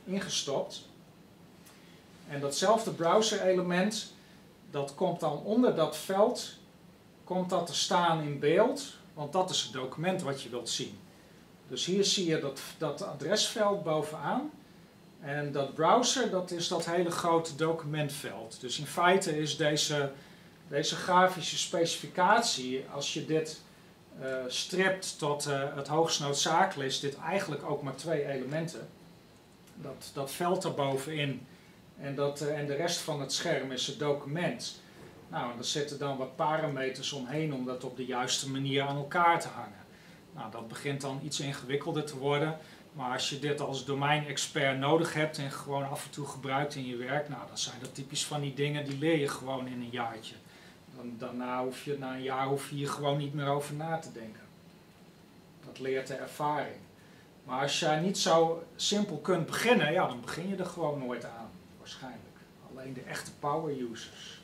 ingestopt. En datzelfde browser-element, dat komt dan onder dat veld, komt dat te staan in beeld, want dat is het document wat je wilt zien. Dus hier zie je dat adresveld bovenaan. En dat browser, dat is dat hele grote documentveld. Dus in feite is deze grafische specificatie, als je dit stript tot het hoogst noodzakelijk, is dit eigenlijk ook maar 2 elementen. Dat veld erbovenin en de rest van het scherm is het document. Nou, en er zitten dan wat parameters omheen om dat op de juiste manier aan elkaar te hangen. Nou, dat begint dan iets ingewikkelder te worden. Maar als je dit als domeinexpert nodig hebt en gewoon af en toe gebruikt in je werk, nou, dan zijn dat typisch van die dingen die leer je gewoon in een jaartje. Na een jaar hoef je hier gewoon niet meer over na te denken. Dat leert de ervaring. Maar als jij niet zo simpel kunt beginnen, ja, dan begin je er gewoon nooit aan, waarschijnlijk. Alleen de echte power users.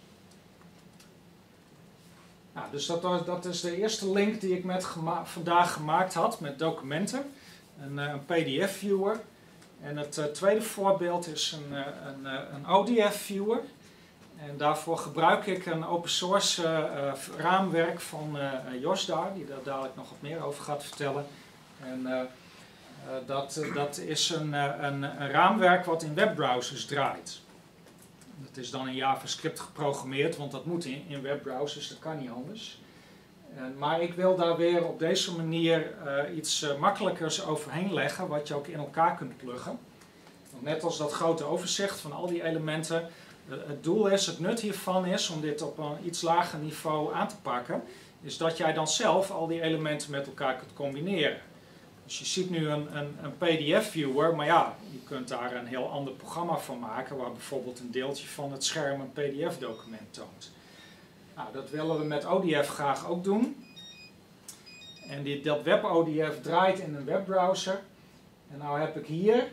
Nou, dus dat is de eerste link die ik vandaag gemaakt had met documenten. Een PDF-viewer. En het tweede voorbeeld is een ODF-viewer. En daarvoor gebruik ik een open source raamwerk van Josdar, die daar dadelijk nog wat meer over gaat vertellen. En dat is een raamwerk wat in webbrowsers draait. Dat is dan in JavaScript geprogrammeerd, want dat moet in webbrowsers, dat kan niet anders. Maar ik wil daar weer op deze manier iets makkelijkers overheen leggen, wat je ook in elkaar kunt pluggen. Want net als dat grote overzicht van al die elementen, het doel is, het nut hiervan is, om dit op een iets lager niveau aan te pakken, is dat jij dan zelf al die elementen met elkaar kunt combineren. Dus je ziet nu een PDF-viewer, maar ja, je kunt daar een heel ander programma van maken, waar bijvoorbeeld een deeltje van het scherm een PDF-document toont. Nou, dat willen we met ODF graag ook doen. En dat web-ODF draait in een webbrowser. En nou heb ik hier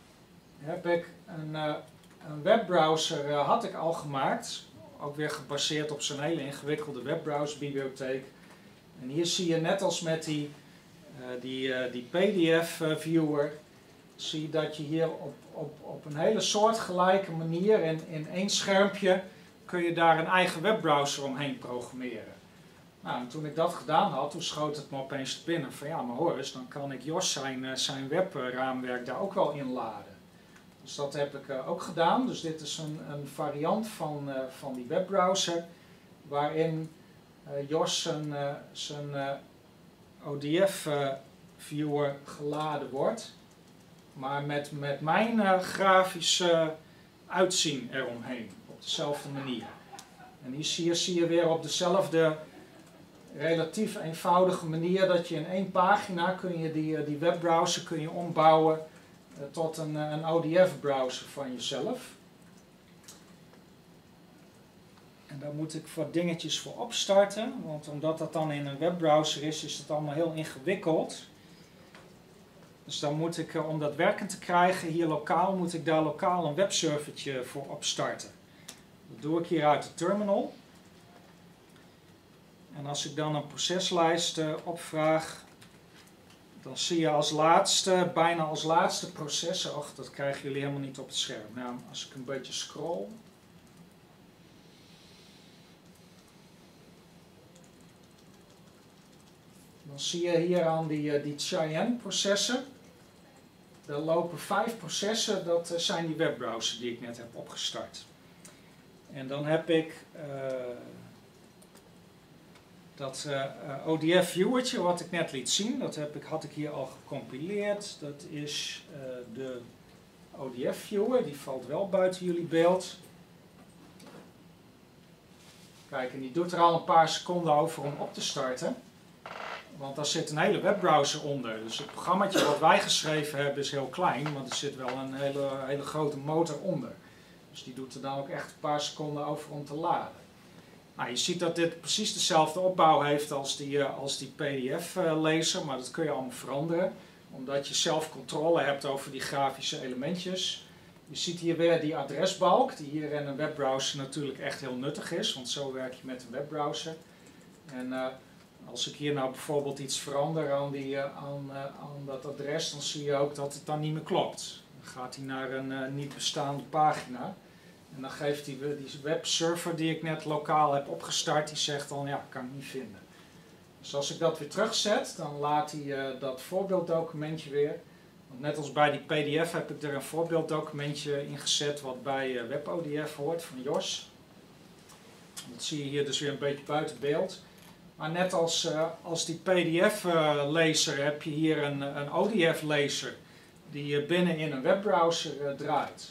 een webbrowser had ik al gemaakt. Ook weer gebaseerd op zo'n hele ingewikkelde webbrowserbibliotheek. En hier zie je net als met die PDF-viewer, zie je dat je hier op een hele soortgelijke manier in één schermpje kun je daar een eigen webbrowser omheen programmeren. Nou, en toen ik dat gedaan had, toen schoot het me opeens te binnen van ja, maar hoor eens, dan kan ik Jos zijn webraamwerk daar ook wel in laden. Dus dat heb ik ook gedaan. Dus dit is een variant van die webbrowser waarin Jos zijn ODF-viewer geladen wordt, maar met mijn grafische uitzien eromheen, op dezelfde manier. En hier zie je weer op dezelfde relatief eenvoudige manier dat je in één pagina kun je die webbrowser kun je ombouwen tot een ODF-browser van jezelf. En daar moet ik wat dingetjes voor opstarten, want omdat dat dan in een webbrowser is, is het allemaal heel ingewikkeld. Dus dan moet ik, om dat werkend te krijgen hier lokaal, moet ik daar lokaal een webservertje voor opstarten. Dat doe ik hier uit de terminal. En als ik dan een proceslijst opvraag, dan zie je als laatste, bijna als laatste processen, och, dat krijgen jullie helemaal niet op het scherm. Nou, als ik een beetje scroll, dan zie je hier aan die Cheyenne-processen, er lopen 5 processen, dat zijn die webbrowsers die ik net heb opgestart. En dan heb ik dat ODF-viewertje wat ik net liet zien, dat had ik hier al gecompileerd. Dat is de ODF-viewer, die valt wel buiten jullie beeld. Kijk, en die doet er al een paar seconden over om op te starten. Want daar zit een hele webbrowser onder. Dus het programmaatje wat wij geschreven hebben is heel klein, maar er zit wel een hele grote motor onder. Dus die doet er dan ook echt een paar seconden over om te laden. Nou, je ziet dat dit precies dezelfde opbouw heeft als die PDF-lezer, maar dat kun je allemaal veranderen. Omdat je zelf controle hebt over die grafische elementjes. Je ziet hier weer die adresbalk, die hier in een webbrowser natuurlijk echt heel nuttig is, want zo werk je met een webbrowser. En als ik hier nou bijvoorbeeld iets verander aan dat adres, dan zie je ook dat het dan niet meer klopt. Dan gaat hij naar een niet bestaande pagina. En dan geeft hij die webserver die ik net lokaal heb opgestart, die zegt dan ja, kan ik niet vinden. Dus als ik dat weer terugzet, dan laat hij dat voorbeelddocumentje weer. Want net als bij die PDF heb ik er een voorbeelddocumentje in gezet wat bij WebODF hoort van Jos. Dat zie je hier dus weer een beetje buiten beeld. Maar net als die PDF-lezer heb je hier een ODF-lezer die binnen in een webbrowser draait.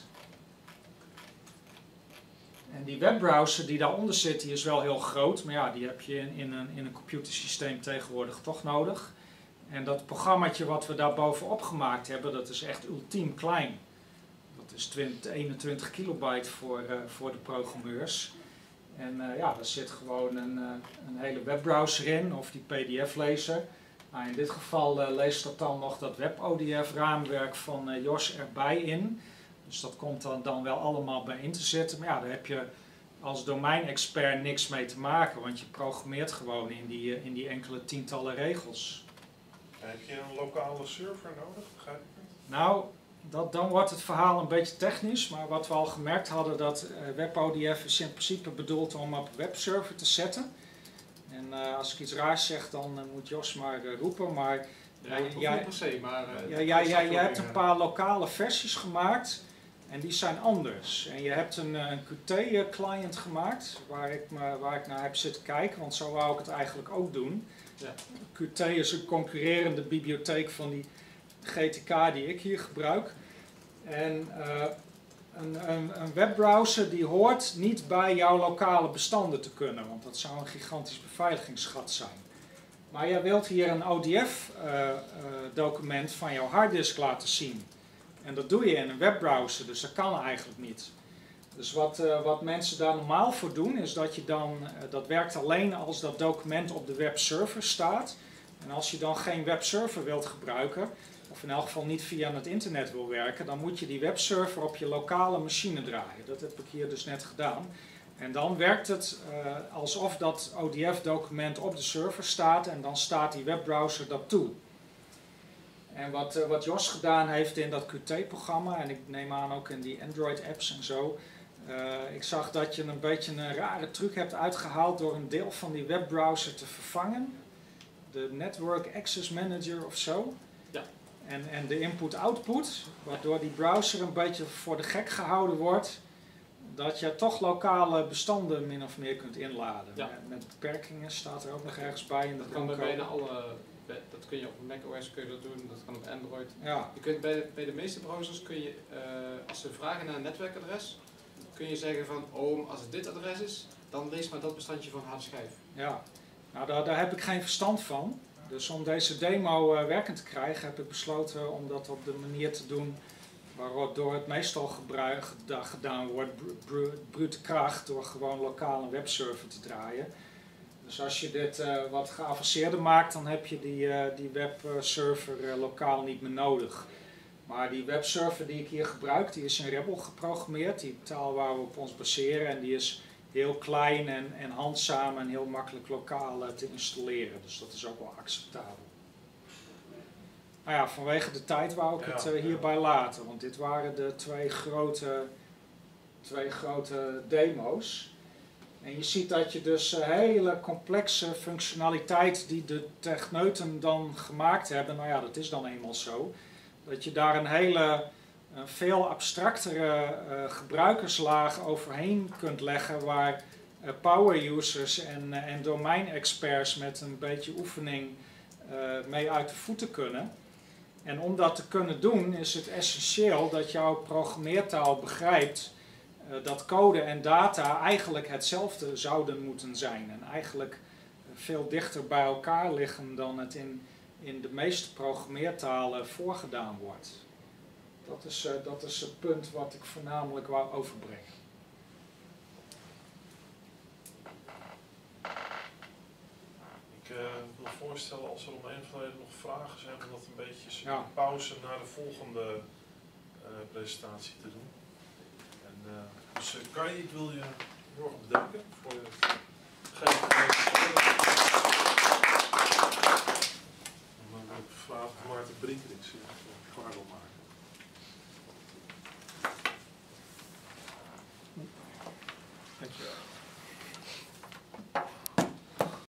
En die webbrowser die daaronder zit, die is wel heel groot, maar ja, die heb je in een computersysteem tegenwoordig toch nodig. En dat programmaatje wat we daar bovenop gemaakt hebben, dat is echt ultiem klein. Dat is 21 kilobyte voor de programmeurs. En ja, daar zit gewoon een hele webbrowser in, of die PDF-lezer. Nou, in dit geval leest dat dan nog dat WebODF-raamwerk van Jos erbij in. Dus dat komt dan wel allemaal bij in te zetten. Maar ja, daar heb je als domeinexpert niks mee te maken, want je programmeert gewoon in die enkele tientallen regels. Heb je een lokale server nodig, begrijp ik het? Nou, dan wordt het verhaal een beetje technisch, maar wat we al gemerkt hadden, dat WebODF is in principe bedoeld om op een webserver te zetten. En als ik iets raars zeg, dan moet Jos maar roepen, maar Ja, niet per se, maar... jij hebt een paar lokale versies gemaakt en die zijn anders. En je hebt een Qt-client gemaakt, waar ik naar heb zitten kijken, want zo wou ik het eigenlijk ook doen. Ja. Qt is een concurrerende bibliotheek van die GTK die ik hier gebruik. En een webbrowser die hoort niet bij jouw lokale bestanden te kunnen, want dat zou een gigantisch beveiligingsgat zijn. Maar jij wilt hier een ODF-document van jouw harddisk laten zien. En dat doe je in een webbrowser, dus dat kan eigenlijk niet. Dus wat mensen daar normaal voor doen, is dat je dan, dat werkt alleen als dat document op de webserver staat. En als je dan geen webserver wilt gebruiken, of in elk geval niet via het internet wil werken, dan moet je die webserver op je lokale machine draaien. Dat heb ik hier dus net gedaan. En dan werkt het alsof dat ODF-document op de server staat en dan staat die webbrowser dat toe. En wat Jos gedaan heeft in dat Qt-programma, en ik neem aan ook in die Android-apps en zo, ik zag dat je een beetje een rare truc hebt uitgehaald door een deel van die webbrowser te vervangen. De Network Access Manager of zo. Ja. En de input-output, waardoor die browser een beetje voor de gek gehouden wordt, dat je toch lokale bestanden min of meer kunt inladen. Ja. Met beperkingen staat er ook nog ergens bij in de Dat kan bij bronco. bijna alle... Dat kun je op macOS kun je dat doen, dat kan op Android. Ja. Je kunt bij de meeste browsers kun je, als ze vragen naar een netwerkadres, kun je zeggen van, oh, als het dit adres is, dan lees maar dat bestandje van harde schijf. Ja, nou daar heb ik geen verstand van. Dus om deze demo werkend te krijgen heb ik besloten om dat op de manier te doen waardoor het meestal gedaan wordt, brute kracht, door gewoon lokaal een webserver te draaien. Dus als je dit wat geavanceerder maakt, dan heb je die webserver lokaal niet meer nodig. Maar die webserver die ik hier gebruik, die is in Rebel geprogrammeerd, die taal waar we op ons baseren, en die is heel klein en handzaam en heel makkelijk lokaal te installeren. Dus dat is ook wel acceptabel. Nou ja, vanwege de tijd wou ik het hierbij laten, want dit waren de twee grote demo's. En je ziet dat je dus hele complexe functionaliteit die de techneuten dan gemaakt hebben, nou ja, dat is dan eenmaal zo, dat je daar een hele veel abstractere gebruikerslaag overheen kunt leggen waar power users en domeinexperts met een beetje oefening mee uit de voeten kunnen. En om dat te kunnen doen is het essentieel dat jouw programmeertaal begrijpt dat code en data eigenlijk hetzelfde zouden moeten zijn. En eigenlijk veel dichter bij elkaar liggen dan het in de meeste programmeertalen voorgedaan wordt. Dat is het punt wat ik voornamelijk wou overbrengen. Ik wil voorstellen als er om een of andere nog vragen zijn, om dat een beetje Ja. pauze naar de volgende presentatie te doen. En, dus Kai, ik wil je heel erg bedanken voor het geven van deze En dan wil ik vragen of Maarten Briekerix klaar wil maken. Dankjewel.